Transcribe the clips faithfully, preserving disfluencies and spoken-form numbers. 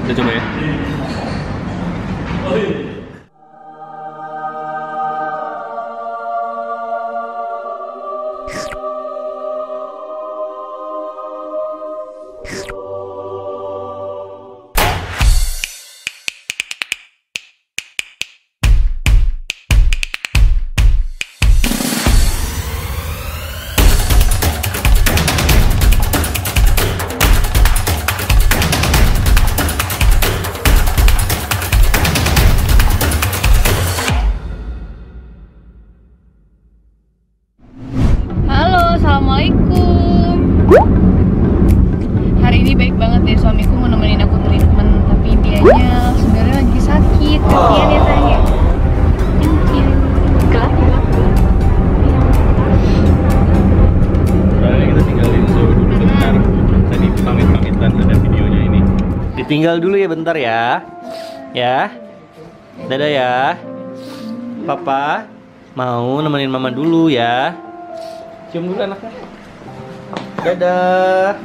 Kita coba ya. Assalamualaikum. Hari ini baik banget deh, suamiku mau nemenin aku treatment, tapi dianya sebenarnya lagi sakit. Kasian ya sayang. Mungkin gelap gelap. Soalnya kita tinggalin Zoe dulu bentar. Tadi pamit-pamitan ada videonya ini. Ditinggal dulu ya bentar ya. Ya. Dadah ya. Papa mau nemenin mama dulu ya. Cium dulu anaknya. Dadah.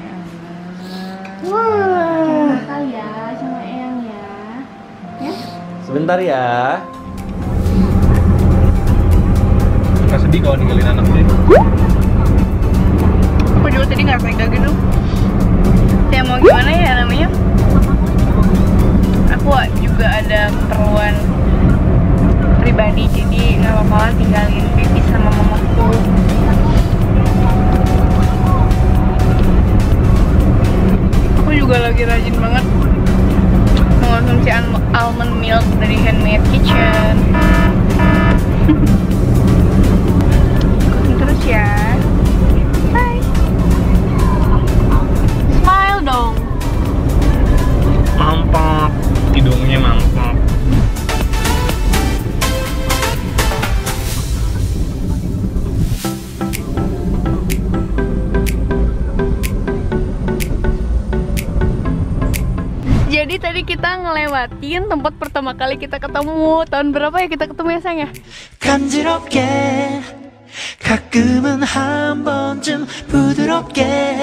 Wah, kali ya sama Eyang ya. Ya. Sebentar ya. Gak sedih kalau ninggalin anaknya. Aku juga tadi nggak tega gitu. Ya mau gimana ya namanya? Aku juga ada keperluan pribadi, jadi nggak apa-apa tinggalin baby sama mamaku. Aku juga lagi rajin banget mengonsumsi almond milk dari Handmade Kitchen. Ikutin terus ya. Bye. Smile dong. Mantap. Hidungnya mantap. Jadi tadi kita ngelewatin tempat pertama kali kita ketemu. Tahun berapa ya kita ketemu ya sayang ya? 간지럽게 가끔은 한 번쯤 부드럽게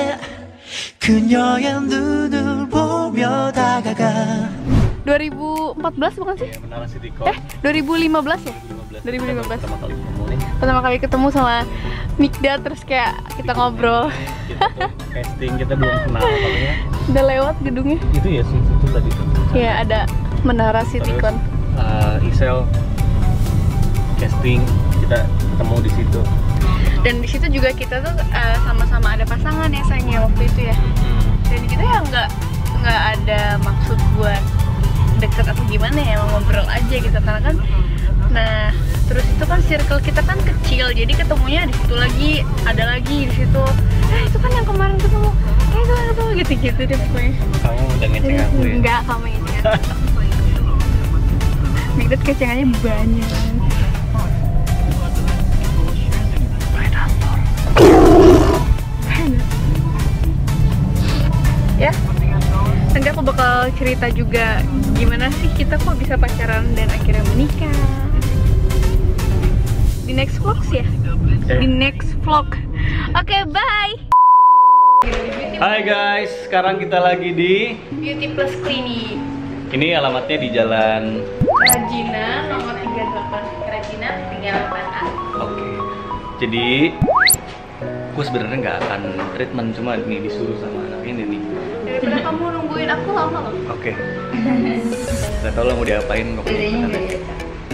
그녀의 눈을 보며 다가가 dua ribu empat belas bukan sih? Ya, Menara Citycon. Eh, dua ribu lima belas ya? dua ribu lima belas. Pertama kali ketemu nih. Pertama kali ketemu sama Mikda, terus kayak kita ngobrol. Kita tuh casting, kita belum kenal katanya. Udah lewat gedungnya. Itu ya sih, itu tadi tuh. Iya, ada Menara Citycon. Uh, Isel casting, kita ketemu di situ. Dan di situ juga kita tuh uh, sama-sama ada pasangan ya sayang ya waktu itu ya. Hmm. Dan kita ya nggak nggak ada maksud buat deket atau gimana ya, mau ngobrol aja gitu karena kan. Nah, terus itu kan circle kita kan kecil, jadi ketemunya di situ lagi, ada lagi di situ. Eh itu kan yang kemarin ketemu, eh itu kan ketemu gitu-gitu deh pokoknya. Kamu udah ngecek aku ya? Enggak, kamu ini kan. Mikdot kecengannya banyak. Ya, nanti aku bakal cerita juga gimana sih kita kok bisa pacaran dan akhirnya menikah di next vlog ya. Okay. Di next vlog. Oke, okay, bye. Hai guys, sekarang kita lagi di Beauty Plus Clinic. ini alamatnya di Jalan Rajina nomor tiga puluh delapan. Rajina tiga puluh delapan A. Oke. Jadi gue sebenarnya nggak akan treatment, cuma nih disuruh sama anak ini nih. Daripada kamu nungguin aku lama loh. Oke. Gak tau lah mau diapain kok. Bedanya nggak ya?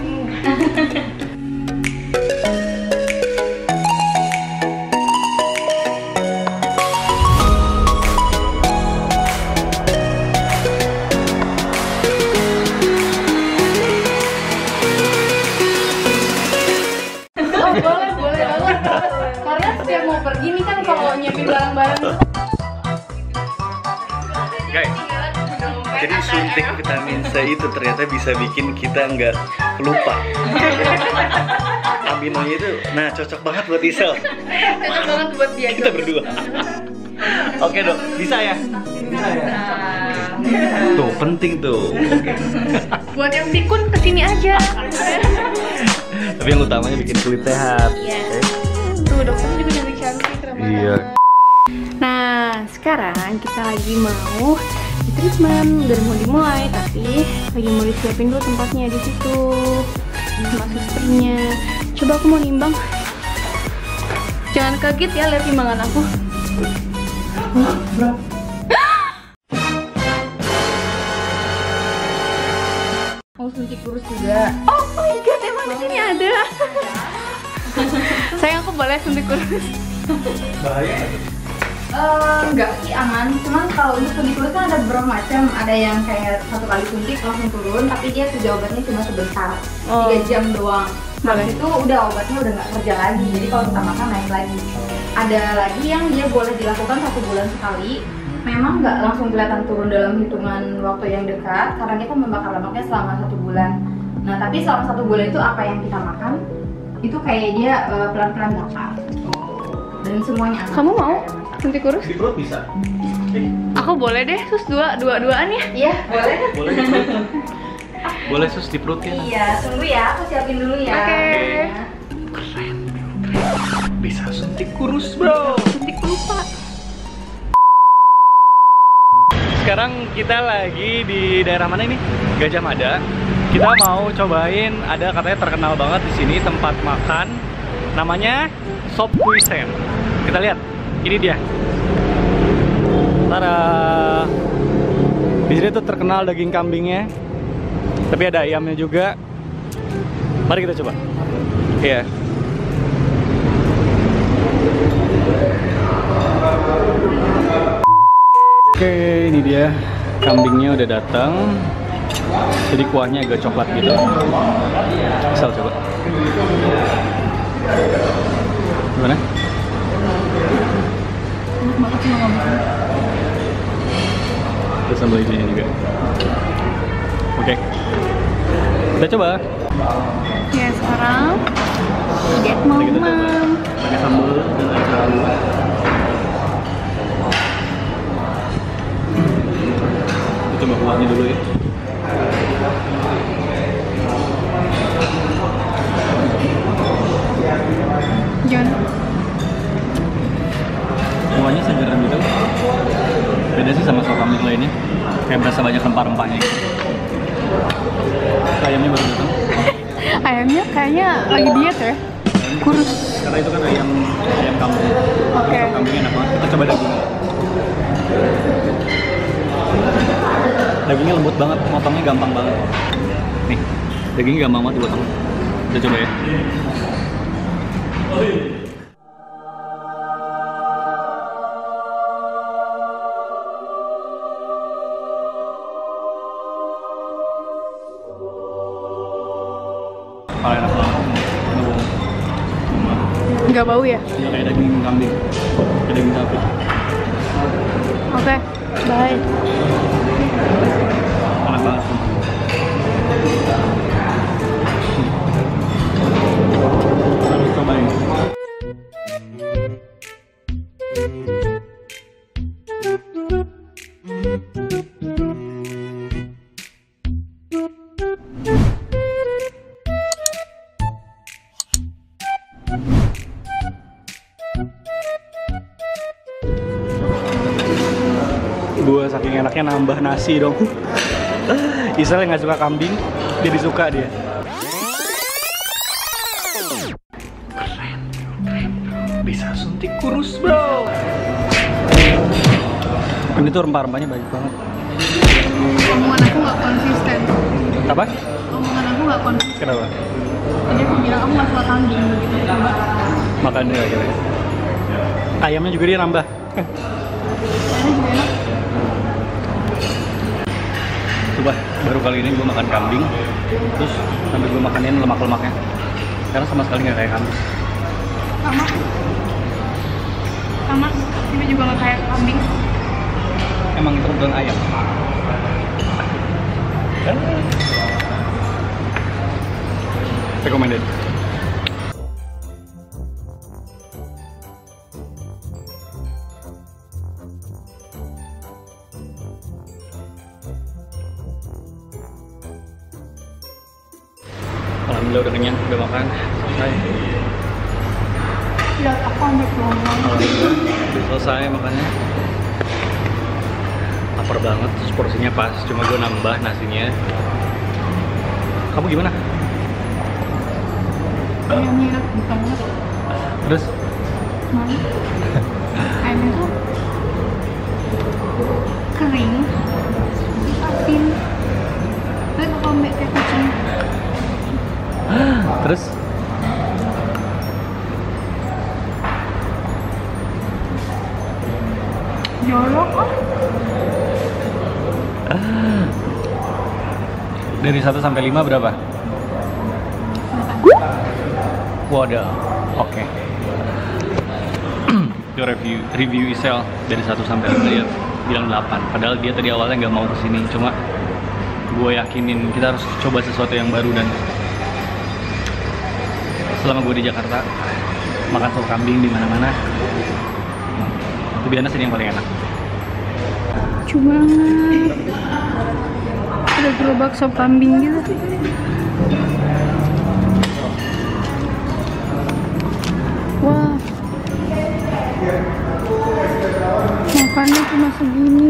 Oh boleh, boleh banget. Karena setiap mau pergi nih kan kalau nyiapin barang-barang Guys, jadi suntik vitamin C itu ternyata bisa bikin kita nggak lupa. Aminonya itu, nah cocok banget buat Isel. cocok banget buat dia. Kita berdua. Oke dok, bisa ya? Bisa ya? Tuh, penting tuh. Oke. Buat yang pikun kesini aja. Tapi yang utamanya bikin kulit sehat. Iya. Tuh dokternya juga cantik-cantik. Iya. Nah, sekarang kita lagi mau di treatment, udah mau dimulai, tapi lagi mau disiapin dulu tempatnya di situ sama susternya. Coba aku mau nimbang. Jangan kaget ya lihat timbangan aku. Mau suntik kurus juga. Oh my god, emang di sini ada. Sayang, aku boleh suntik kurus? Bahaya. Uh, enggak sih, aman. Cuman kalau untuk suntik kurus kan ada beberapa macam. Ada yang kayak satu kali suntik langsung turun, tapi dia kerja obatnya cuma sebentar, Oh. tiga jam doang. Boleh. Habis itu udah obatnya udah nggak kerja lagi. Jadi kalau kita makan naik lagi. Ada lagi yang dia boleh dilakukan satu bulan sekali. Memang nggak langsung kelihatan turun dalam hitungan waktu yang dekat, karena dia kan membakar lemaknya selama satu bulan. Nah, tapi selama satu bulan itu apa yang kita makan itu kayak dia uh, pelan-pelan bakar. Dan semuanya aman. Kamu mau suntik kurus? Di perut bisa. Eh, Aku boleh deh, sus dua dua duaan ya. Iya, boleh. boleh di perut. Boleh sus di perut ya. Iya, tunggu ya, aku siapin dulu ya. Oke. Bisa suntik kurus, bro. Suntik lupa. Sekarang kita lagi di daerah mana ini? Gajah Mada. Kita mau cobain, ada katanya terkenal banget di sini tempat makan, namanya Sop Kuisen. Kita lihat, ini dia. Tada. Di sini tuh terkenal daging kambingnya, tapi ada ayamnya juga. Mari kita coba. Iya. Oke, ini dia kambingnya udah datang. Jadi kuahnya agak coklat gitu. Asal coba. Gimana? Terus sambal hijaunya juga. Oke. Kita coba. Ya, sekarang get Mari kita coba. mamam. Pakai sambal dan air kaldu. Kita coba kuahnya dulu ya. Gimana? Kuahnya segar gitu. Beda sih sama sop kambing lainnya. Kayak berasa banyak rempah-rempahnya gitu. Ayamnya baru datang. Ayamnya kayaknya lagi diet ya. Kurus. Karena itu kan ayam ayam kampung. Oke. Sop kambingnya enak banget. Kita coba dagingnya. Dagingnya lembut banget, motongnya gampang banget. Nih, dagingnya gampang banget dipotong. Kita coba ya. Oh, enak banget. Nggak bau ya? Ini kayak daging kambing, kayak daging sapi. Oke, bye. Enak banget. Harus cobain. Gua saking enaknya nambah nasi dong. Isal yang nggak suka kambing, jadi suka dia. Keren, keren. Bisa suntik kurus, bro. Ini tuh rempah-rempahnya banyak banget. Omongan aku nggak konsisten. Apa? Omongan aku nggak konsisten. Kenapa? Jadi aku bilang aku nggak suka kambing gitu. Coba. Makan dia akhirnya. Ayamnya juga dia nambah. Kayaknya juga enak. Coba, baru kali ini gue makan kambing, terus sambil gue makanin lemak-lemaknya. Karena sama sekali nggak kayak kambing. Sama. Sama. Ini juga nggak kayak kambing. Emang itu bukan ayam. Recommended. Alhamdulillah udah kenyang, udah makan, selesai. Lihat aku ambil peluang. Alhamdulillah udah selesai makannya. lapar banget, terus porsinya pas, cuma gue nambah nasinya. Kamu gimana? Ayamnya enak banget. Terus? Mana? Ayamnya tuh kering, asin, terus lembek kayak kucing. Terus? Jorok kok. Dari satu sampai lima berapa? Waduh, oke. Okay. Yo review review Isel dari satu sampai lima dia bilang delapan. Padahal dia tadi awalnya nggak mau kesini, cuma gue yakinin kita harus coba sesuatu yang baru. Dan selama gue di Jakarta makan sop kambing di mana-mana, itu biasanya sih yang paling enak. Lucu banget. Ada gerobak sop kambing gitu. Wah. Makannya cuma segini.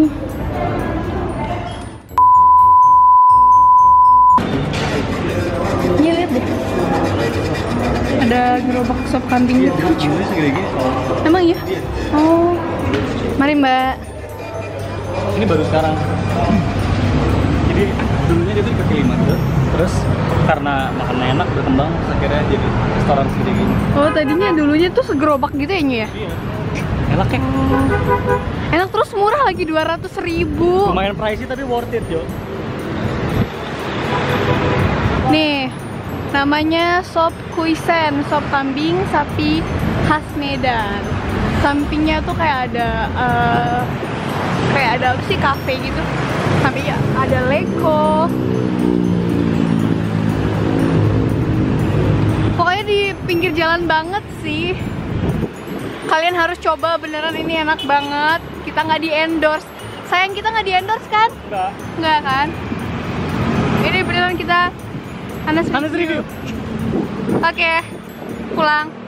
Iya, lihat deh. Ada gerobak sop kambing gitu. Emang iya? Oh. Mari, Mbak. Ini baru sekarang. Jadi dulunya dia tuh di kaki lima tuh. Terus karena makannya enak berkembang, akhirnya jadi restoran segede gini. Oh, tadinya dulunya tuh segerobak gitu ya, Nyu ya? Iya. Enak ya? Enak terus murah lagi dua ratus ribu. Lumayan pricey tapi worth it, yo. Nih, namanya sop kuisen, sop kambing sapi khas Medan. Sampingnya tuh kayak ada uh, kayak ada apa sih, kafe gitu. Tapi ya ada Leko. Pokoknya di pinggir jalan banget sih. Kalian harus coba, beneran ini enak banget. Kita nggak di endorse. Sayang kita nggak di endorse kan? Enggak. Nggak kan? Ini beneran kita Anas review. Anas review. Oke, pulang.